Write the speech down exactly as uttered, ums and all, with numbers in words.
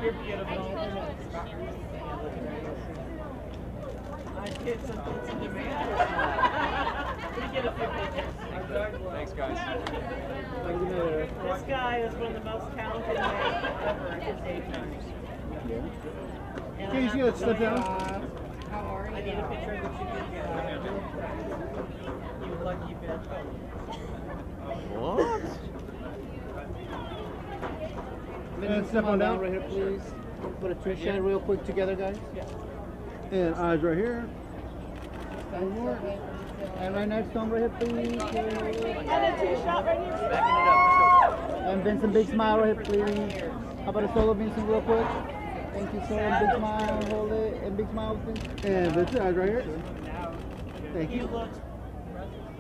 You're beautiful. I get some pizza demand. We get a few pictures. Thanks, guys. This guy is one of the most talented men ever at his age. Yeah. Okay, you gotta step down. How are you? I need a picture of you. You lucky bitch. What? And step on down right here, please. Put a two shot real quick together, guys. Yeah. and eyes right here. One more. And right next to him, right here, please. And a two shot right here. Backing it up. Let's And Vincent, big smile right here, please. How about a solo, Vincent, real quick? Thank you, sir. Big smile, hold it. And big smile, Vincent. And that's it, eyes right here. Thank He you. looks